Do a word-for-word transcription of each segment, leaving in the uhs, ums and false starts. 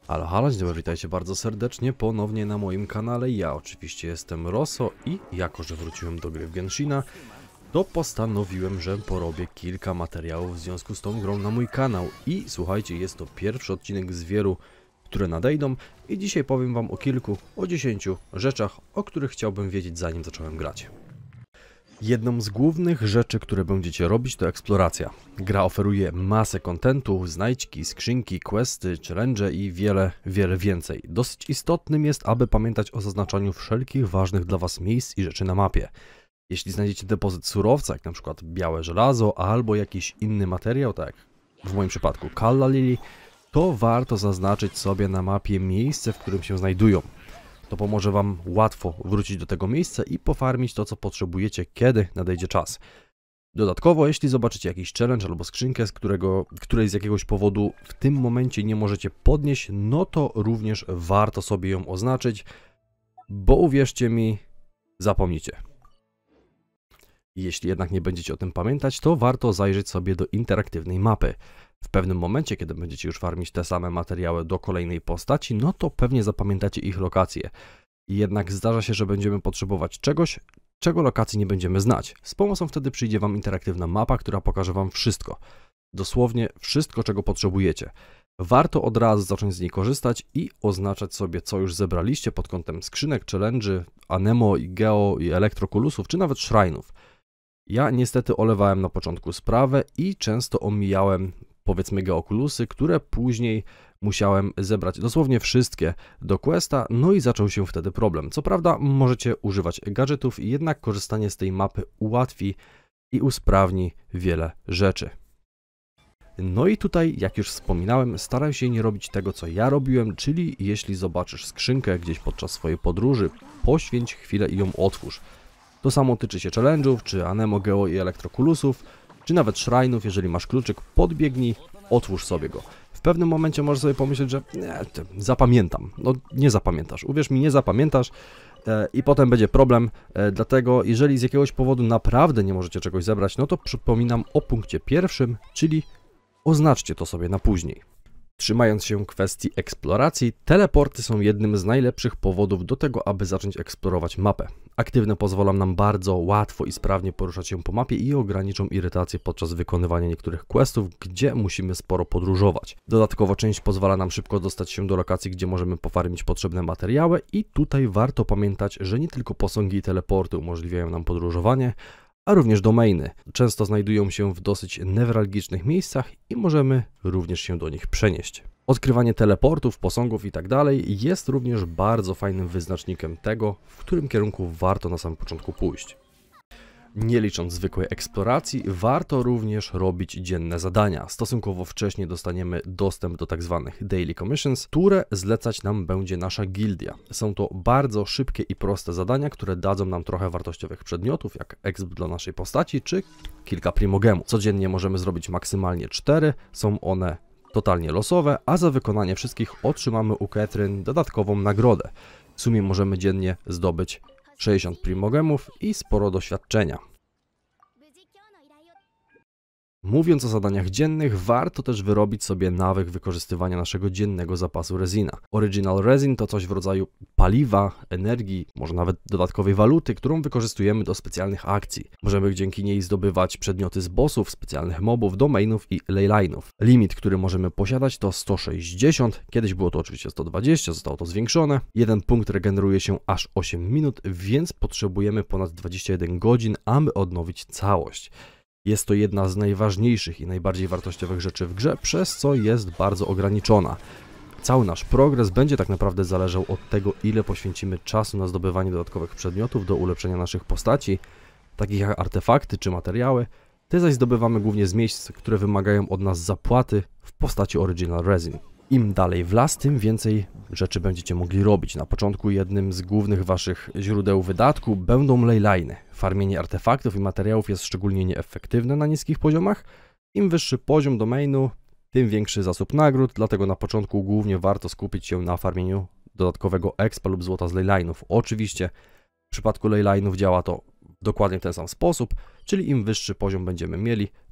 Halo, halo, dzień dobry, witajcie bardzo serdecznie ponownie na moim kanale. Ja oczywiście jestem Rosso i jako, że wróciłem do gry w Genshina, to postanowiłem, że porobię kilka materiałów w związku z tą grą na mój kanał. I słuchajcie, jest to pierwszy odcinek z wielu, które nadejdą i dzisiaj powiem wam o kilku, o dziesięciu rzeczach, o których chciałbym wiedzieć, zanim zacząłem grać. Jedną z głównych rzeczy, które będziecie robić, to eksploracja. Gra oferuje masę kontentu, znajdźki, skrzynki, questy, challenge i wiele, wiele więcej. Dosyć istotnym jest, aby pamiętać o zaznaczaniu wszelkich ważnych dla was miejsc i rzeczy na mapie. Jeśli znajdziecie depozyt surowca, jak na przykład białe żelazo, albo jakiś inny materiał, tak jak w moim przypadku Calla Lily, to warto zaznaczyć sobie na mapie miejsce, w którym się znajdują. To pomoże wam łatwo wrócić do tego miejsca i pofarmić to, co potrzebujecie, kiedy nadejdzie czas. Dodatkowo, jeśli zobaczycie jakiś challenge albo skrzynkę, z którego, której z jakiegoś powodu w tym momencie nie możecie podnieść, no to również warto sobie ją oznaczyć, bo uwierzcie mi, zapomnicie. Jeśli jednak nie będziecie o tym pamiętać, to warto zajrzeć sobie do interaktywnej mapy. W pewnym momencie, kiedy będziecie już farmić te same materiały do kolejnej postaci, no to pewnie zapamiętacie ich lokacje. Jednak zdarza się, że będziemy potrzebować czegoś, czego lokacji nie będziemy znać. Z pomocą wtedy przyjdzie wam interaktywna mapa, która pokaże wam wszystko. Dosłownie wszystko, czego potrzebujecie. Warto od razu zacząć z niej korzystać i oznaczać sobie, co już zebraliście pod kątem skrzynek, challenge'y, anemo, i geo, i elektrokulusów, czy nawet shrine'ów. Ja niestety olewałem na początku sprawę i często omijałem, powiedzmy, geokulusy, które później musiałem zebrać dosłownie wszystkie do questa, no i zaczął się wtedy problem. Co prawda możecie używać gadżetów, jednak korzystanie z tej mapy ułatwi i usprawni wiele rzeczy. No i tutaj, jak już wspominałem, staraj się nie robić tego, co ja robiłem, czyli jeśli zobaczysz skrzynkę gdzieś podczas swojej podróży, poświęć chwilę i ją otwórz. To samo tyczy się challenge'ów, czy anemo, geo i elektrokulusów, czy nawet shrine'ów. Jeżeli masz kluczyk, podbiegnij, otwórz sobie go. W pewnym momencie możesz sobie pomyśleć, że nie, zapamiętam. No nie zapamiętasz, uwierz mi, nie zapamiętasz e, i potem będzie problem, e, dlatego jeżeli z jakiegoś powodu naprawdę nie możecie czegoś zebrać, no to przypominam o punkcie pierwszym, czyli oznaczcie to sobie na później. Trzymając się kwestii eksploracji, teleporty są jednym z najlepszych powodów do tego, aby zacząć eksplorować mapę. Aktywne pozwolą nam bardzo łatwo i sprawnie poruszać się po mapie i ograniczą irytację podczas wykonywania niektórych questów, gdzie musimy sporo podróżować. Dodatkowo część pozwala nam szybko dostać się do lokacji, gdzie możemy pofarmić potrzebne materiały i tutaj warto pamiętać, że nie tylko posągi i teleporty umożliwiają nam podróżowanie, a również domainy. Często znajdują się w dosyć newralgicznych miejscach i możemy również się do nich przenieść. Odkrywanie teleportów, posągów itd. jest również bardzo fajnym wyznacznikiem tego, w którym kierunku warto na samym początku pójść. Nie licząc zwykłej eksploracji, warto również robić dzienne zadania. Stosunkowo wcześnie dostaniemy dostęp do tzw. Daily Commissions, które zlecać nam będzie nasza gildia. Są to bardzo szybkie i proste zadania, które dadzą nam trochę wartościowych przedmiotów, jak exp dla naszej postaci, czy kilka primogemu. Codziennie możemy zrobić maksymalnie cztery, są one totalnie losowe, a za wykonanie wszystkich otrzymamy u Catherine dodatkową nagrodę. W sumie możemy dziennie zdobyć sześćdziesiąt primogemów i sporo doświadczenia. Mówiąc o zadaniach dziennych, warto też wyrobić sobie nawyk wykorzystywania naszego dziennego zapasu resina. Original Resin to coś w rodzaju paliwa, energii, może nawet dodatkowej waluty, którą wykorzystujemy do specjalnych akcji. Możemy dzięki niej zdobywać przedmioty z bossów, specjalnych mobów, domainów i leyline'ów. Limit, który możemy posiadać, to sto sześćdziesiąt, kiedyś było to oczywiście sto dwadzieścia, zostało to zwiększone. Jeden punkt regeneruje się aż osiem minut, więc potrzebujemy ponad dwadzieścia jeden godzin, aby odnowić całość. Jest to jedna z najważniejszych i najbardziej wartościowych rzeczy w grze, przez co jest bardzo ograniczona. Cały nasz progres będzie tak naprawdę zależał od tego, ile poświęcimy czasu na zdobywanie dodatkowych przedmiotów do ulepszenia naszych postaci, takich jak artefakty czy materiały. Te zaś zdobywamy głównie z miejsc, które wymagają od nas zapłaty w postaci Original Resin. Im dalej w las, tym więcej rzeczy będziecie mogli robić. Na początku jednym z głównych waszych źródeł wydatku będą leyline'y. Farmienie artefaktów i materiałów jest szczególnie nieefektywne na niskich poziomach. Im wyższy poziom domainu, tym większy zasób nagród, dlatego na początku głównie warto skupić się na farmieniu dodatkowego expa lub złota z leyline'ów. Oczywiście w przypadku leyline'ów działa to w dokładnie ten sam sposób, czyli im wyższy poziom będziemy mieli,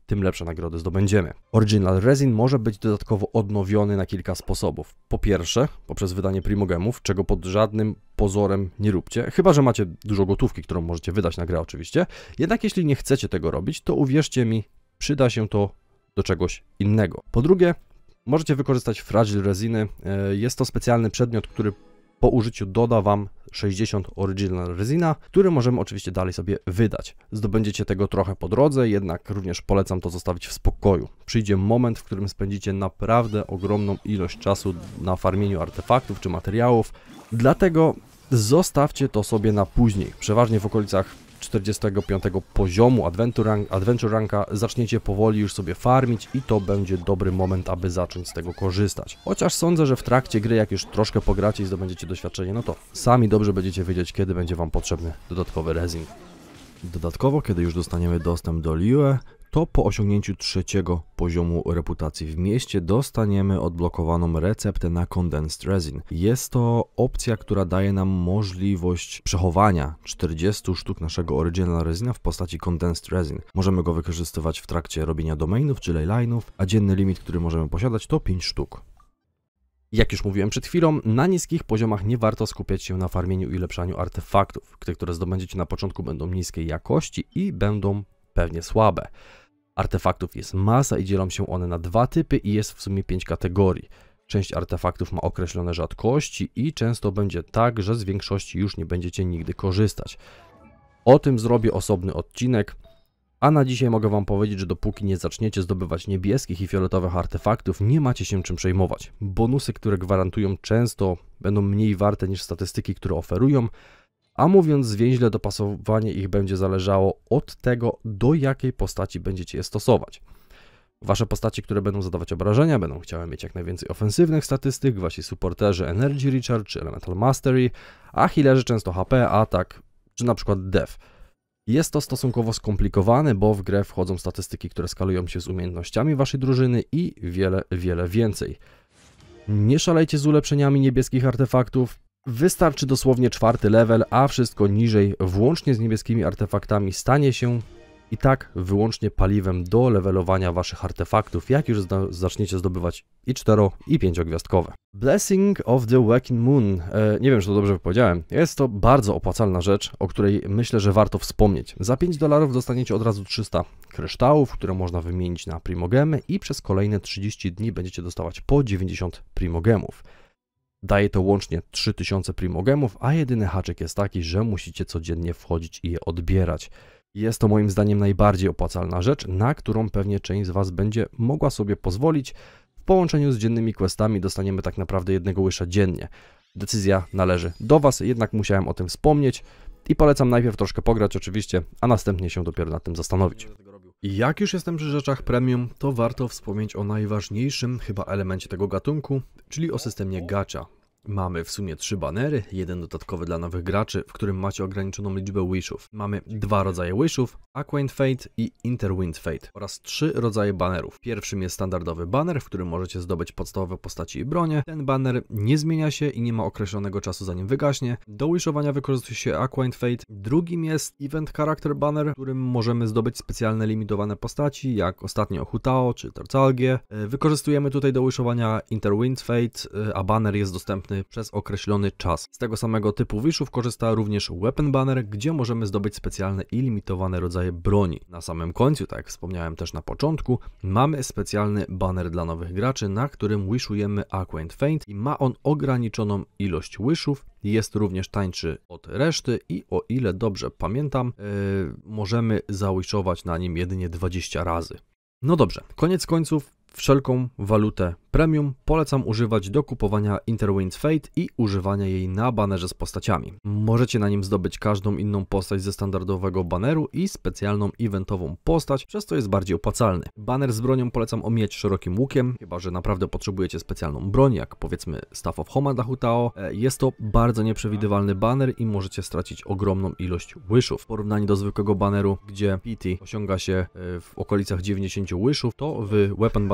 tym lepsze nagrody zdobędziemy. Original Resin może być dodatkowo odnowiony na kilka sposobów. Po pierwsze, poprzez wydanie primogemów, czego pod żadnym pozorem nie róbcie, chyba że macie dużo gotówki, którą możecie wydać na grę oczywiście. Jednak jeśli nie chcecie tego robić, to uwierzcie mi, przyda się to do czegoś innego. Po drugie, możecie wykorzystać Fragile Resiny. Jest to specjalny przedmiot, który po użyciu doda Wam sześćdziesiąt Original Resina, który możemy oczywiście dalej sobie wydać. Zdobędziecie tego trochę po drodze, jednak również polecam to zostawić w spokoju. Przyjdzie moment, w którym spędzicie naprawdę ogromną ilość czasu na farmieniu artefaktów czy materiałów, dlatego zostawcie to sobie na później. Przeważnie w okolicach czterdziestego piątego poziomu Adventure, rank, Adventure Ranka zaczniecie powoli już sobie farmić i to będzie dobry moment, aby zacząć z tego korzystać. Chociaż sądzę, że w trakcie gry, jak już troszkę pogracie i zdobędziecie doświadczenie, no to sami dobrze będziecie wiedzieć, kiedy będzie Wam potrzebny dodatkowy resin. Dodatkowo, kiedy już dostaniemy dostęp do Liyue, to po osiągnięciu trzeciego poziomu reputacji w mieście dostaniemy odblokowaną receptę na Condensed Resin. Jest to opcja, która daje nam możliwość przechowania czterdziestu sztuk naszego Original Resina w postaci Condensed Resin. Możemy go wykorzystywać w trakcie robienia domainów czy leyline'ów, a dzienny limit, który możemy posiadać, to pięć sztuk. Jak już mówiłem przed chwilą, na niskich poziomach nie warto skupiać się na farmieniu i ulepszaniu artefaktów. Te, które zdobędziecie na początku, będą niskiej jakości i będą pewnie słabe. Artefaktów jest masa i dzielą się one na dwa typy i jest w sumie pięć kategorii. Część artefaktów ma określone rzadkości i często będzie tak, że z większości już nie będziecie nigdy korzystać. O tym zrobię osobny odcinek, a na dzisiaj mogę Wam powiedzieć, że dopóki nie zaczniecie zdobywać niebieskich i fioletowych artefaktów, nie macie się czym przejmować. Bonusy, które gwarantują, często będą mniej warte niż statystyki, które oferują, a mówiąc zwięźle, dopasowanie ich będzie zależało od tego, do jakiej postaci będziecie je stosować. Wasze postaci, które będą zadawać obrażenia, będą chciały mieć jak najwięcej ofensywnych statystyk, wasi supporterzy Energy Recharge czy Elemental Mastery, a healerzy często H P, atak czy na przykład Def. Jest to stosunkowo skomplikowane, bo w grę wchodzą statystyki, które skalują się z umiejętnościami waszej drużyny i wiele, wiele więcej. Nie szalejcie z ulepszeniami niebieskich artefaktów. Wystarczy dosłownie czwarty level, a wszystko niżej, włącznie z niebieskimi artefaktami, stanie się i tak wyłącznie paliwem do levelowania waszych artefaktów, jak już zaczniecie zdobywać i cztero i pięciogwiazdkowe. Blessing of the Waking Moon. E, nie wiem, czy to dobrze powiedziałem. Jest to bardzo opłacalna rzecz, o której myślę, że warto wspomnieć. Za pięć dolarów dostaniecie od razu trzysta kryształów, które można wymienić na primogemy i przez kolejne trzydzieści dni będziecie dostawać po dziewięćdziesiąt primogemów. Daje to łącznie trzy tysiące primogemów, a jedyny haczyk jest taki, że musicie codziennie wchodzić i je odbierać. Jest to moim zdaniem najbardziej opłacalna rzecz, na którą pewnie część z Was będzie mogła sobie pozwolić. W połączeniu z dziennymi questami dostaniemy tak naprawdę jednego łysza dziennie. Decyzja należy do Was, jednak musiałem o tym wspomnieć i polecam najpierw troszkę pograć oczywiście, a następnie się dopiero nad tym zastanowić. I jak już jestem przy rzeczach premium, to warto wspomnieć o najważniejszym chyba elemencie tego gatunku, czyli o systemie gacha. Mamy w sumie trzy banery, jeden dodatkowy dla nowych graczy, w którym macie ograniczoną liczbę wishów. Mamy dwa rodzaje wishów, Acquaint Fate i Interwind Fate oraz trzy rodzaje banerów. Pierwszym jest standardowy baner, w którym możecie zdobyć podstawowe postaci i bronie. Ten baner nie zmienia się i nie ma określonego czasu zanim wygaśnie. Do wishowania wykorzystuje się Acquaint Fate. Drugim jest Event Character Banner, w którym możemy zdobyć specjalne limitowane postaci, jak ostatnio Hu Tao czy Tercalgie. Wykorzystujemy tutaj do wishowania Interwind Fate, a baner jest dostępny przez określony czas. Z tego samego typu wishów korzysta również Weapon Banner, gdzie możemy zdobyć specjalne i limitowane rodzaje broni. Na samym końcu, tak jak wspomniałem też na początku, mamy specjalny banner dla nowych graczy, na którym wishujemy Acquaint Fate i ma on ograniczoną ilość wishów. Jest również tańszy od reszty i o ile dobrze pamiętam, yy, możemy zawishować na nim jedynie dwadzieścia razy. No dobrze, koniec końców, wszelką walutę premium polecam używać do kupowania Interwind Fate i używania jej na banerze z postaciami. Możecie na nim zdobyć każdą inną postać ze standardowego baneru i specjalną eventową postać, przez co jest bardziej opłacalny. Baner z bronią polecam omijać szerokim łukiem, chyba że naprawdę potrzebujecie specjalną broń, jak powiedzmy Staff of Homa dla Hu Tao. Jest to bardzo nieprzewidywalny baner i możecie stracić ogromną ilość wishów. W porównaniu do zwykłego baneru, gdzie P T osiąga się w okolicach dziewięćdziesięciu wishów, to w Weapon Banner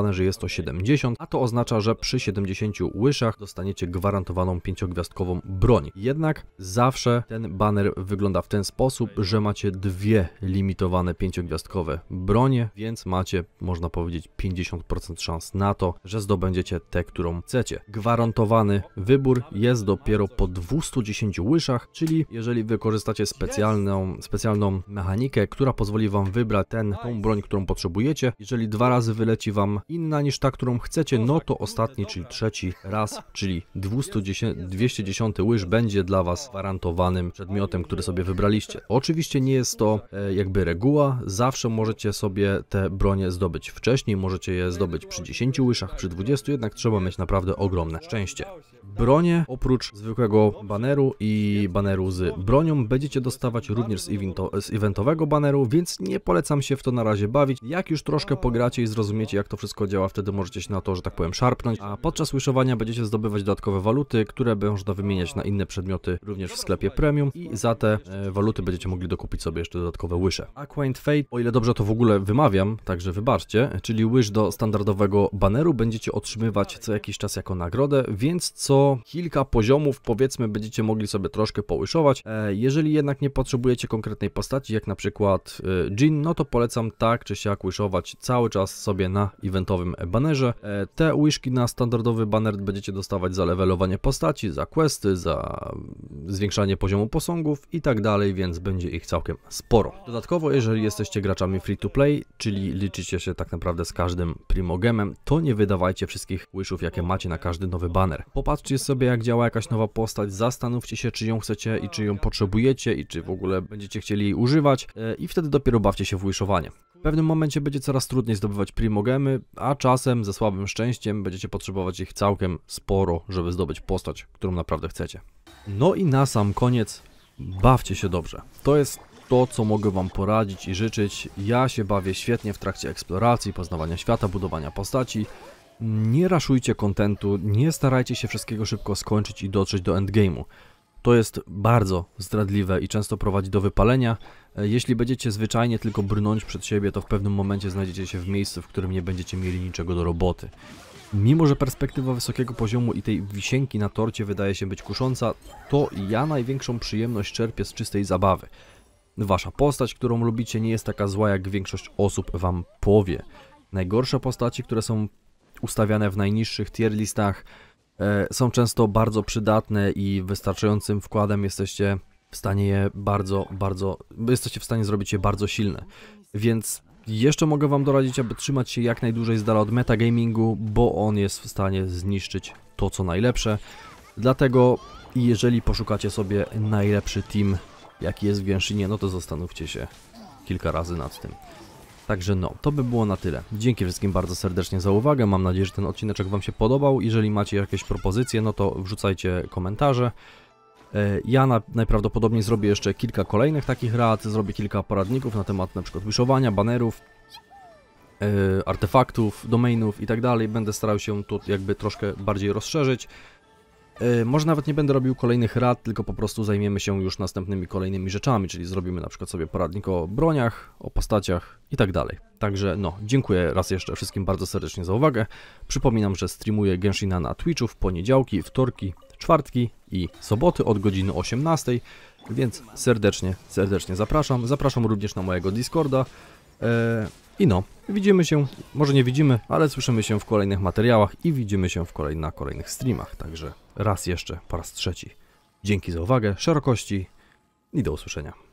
banerze jest to siedemdziesiąt, a to oznacza, że przy siedemdziesięciu łyżach dostaniecie gwarantowaną pięciogwiazdkową broń. Jednak zawsze ten baner wygląda w ten sposób, że macie dwie limitowane pięciogwiazdkowe bronie, więc macie, można powiedzieć, pięćdziesiąt procent szans na to, że zdobędziecie tę, którą chcecie. Gwarantowany wybór jest dopiero po dwustu dziesięciu łyżach, czyli jeżeli wykorzystacie specjalną, specjalną mechanikę, która pozwoli wam wybrać ten, tą broń, którą potrzebujecie. Jeżeli dwa razy wyleci wam inna niż ta, którą chcecie, no to ostatni, czyli trzeci raz, czyli dwieście dziesiąty łyż będzie dla was gwarantowanym przedmiotem, który sobie wybraliście. Oczywiście nie jest to e, jakby reguła, zawsze możecie sobie te bronie zdobyć wcześniej, możecie je zdobyć przy dziesięciu łyżach, przy dwudziestu, jednak trzeba mieć naprawdę ogromne szczęście. Bronie oprócz zwykłego baneru i baneru z bronią będziecie dostawać również z, evento, z eventowego baneru, więc nie polecam się w to na razie bawić. Jak już troszkę pogracie i zrozumiecie, jak to wszystko działa, wtedy możecie się na to, że tak powiem, szarpnąć, a podczas wishowania będziecie zdobywać dodatkowe waluty, które można wymieniać na inne przedmioty również w sklepie premium i za te e, waluty będziecie mogli dokupić sobie jeszcze dodatkowe łyże. Acquaint Fate, o ile dobrze to w ogóle wymawiam, także wybaczcie, czyli łyż do standardowego baneru będziecie otrzymywać co jakiś czas jako nagrodę, więc co kilka poziomów, powiedzmy, będziecie mogli sobie troszkę połyszować. E, jeżeli jednak nie potrzebujecie konkretnej postaci, jak na przykład e, Jhin, no to polecam tak czy siak łyszować cały czas sobie na eventowym banerze. E, te łyżki na standardowy baner będziecie dostawać za levelowanie postaci, za questy, za zwiększanie poziomu posągów i tak dalej, więc będzie ich całkiem sporo. Dodatkowo, jeżeli jesteście graczami free to play, czyli liczycie się tak naprawdę z każdym primogemem, to nie wydawajcie wszystkich łyżów, jakie macie na każdy nowy baner. Popatrzcie sobie, jak działa jakaś nowa postać, zastanówcie się, czy ją chcecie i czy ją potrzebujecie i czy w ogóle będziecie chcieli jej używać i wtedy dopiero bawcie się w wishowanie. W pewnym momencie będzie coraz trudniej zdobywać primogemy, a czasem ze słabym szczęściem będziecie potrzebować ich całkiem sporo, żeby zdobyć postać, którą naprawdę chcecie. No i na sam koniec, bawcie się dobrze. To jest to, co mogę wam poradzić i życzyć. Ja się bawię świetnie w trakcie eksploracji, poznawania świata, budowania postaci. Nie raszujcie kontentu, nie starajcie się wszystkiego szybko skończyć i dotrzeć do endgame'u. To jest bardzo zdradliwe i często prowadzi do wypalenia. Jeśli będziecie zwyczajnie tylko brnąć przed siebie, to w pewnym momencie znajdziecie się w miejscu, w którym nie będziecie mieli niczego do roboty. Mimo że perspektywa wysokiego poziomu i tej wisienki na torcie wydaje się być kusząca, to ja największą przyjemność czerpię z czystej zabawy. Wasza postać, którą lubicie, nie jest taka zła, jak większość osób wam powie. Najgorsze postaci, które są ustawiane w najniższych tier listach, e, są często bardzo przydatne i wystarczającym wkładem jesteście w stanie je bardzo, bardzo, jesteście w stanie zrobić je bardzo silne. Więc jeszcze mogę wam doradzić, aby trzymać się jak najdłużej z dala od metagamingu, bo on jest w stanie zniszczyć to, co najlepsze. Dlatego jeżeli poszukacie sobie najlepszy team, jaki jest w Genshinie, no to zastanówcie się kilka razy nad tym. Także no, to by było na tyle. Dzięki wszystkim bardzo serdecznie za uwagę, mam nadzieję, że ten odcineczek wam się podobał. Jeżeli macie jakieś propozycje, no to wrzucajcie komentarze. Ja na, najprawdopodobniej zrobię jeszcze kilka kolejnych takich rad, zrobię kilka poradników na temat na przykład wishowania, banerów, yy, artefaktów, domainów i tak dalej. Będę starał się tu jakby troszkę bardziej rozszerzyć. Yy, może nawet nie będę robił kolejnych rad, tylko po prostu zajmiemy się już następnymi kolejnymi rzeczami, czyli zrobimy na przykład sobie poradnik o broniach, o postaciach i tak dalej. Także no, dziękuję raz jeszcze wszystkim bardzo serdecznie za uwagę. Przypominam, że streamuję Genshina na Twitchu w poniedziałki, wtorki, czwartki i soboty od godziny osiemnastej, więc serdecznie, serdecznie zapraszam. Zapraszam również na mojego Discorda. Eee, I no, widzimy się, może nie widzimy, ale słyszymy się w kolejnych materiałach i widzimy się w kolej, na kolejnych streamach. Także raz jeszcze, po raz trzeci. Dzięki za uwagę, szerokości i do usłyszenia.